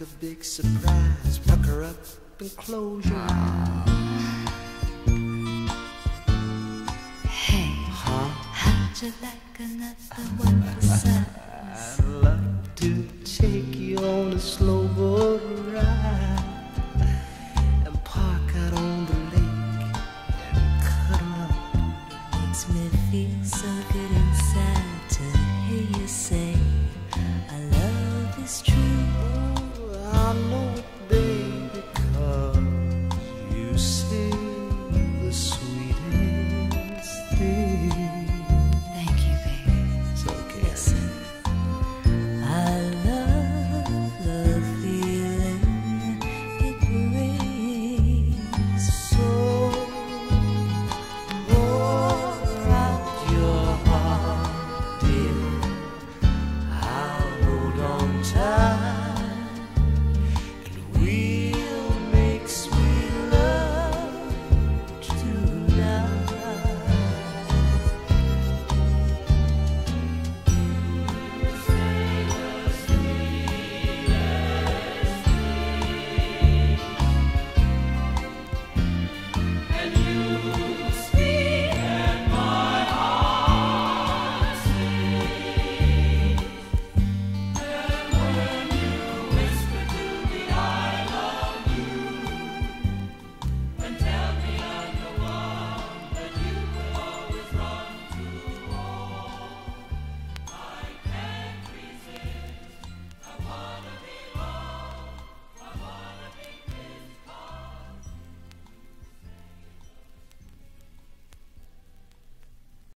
a big surprise. Pucker up and close your eyes. Hey, how'd you like another one besides? I'd like to take you on a slow boat ride and park out on the lake and cuddle up. Makes me feel so good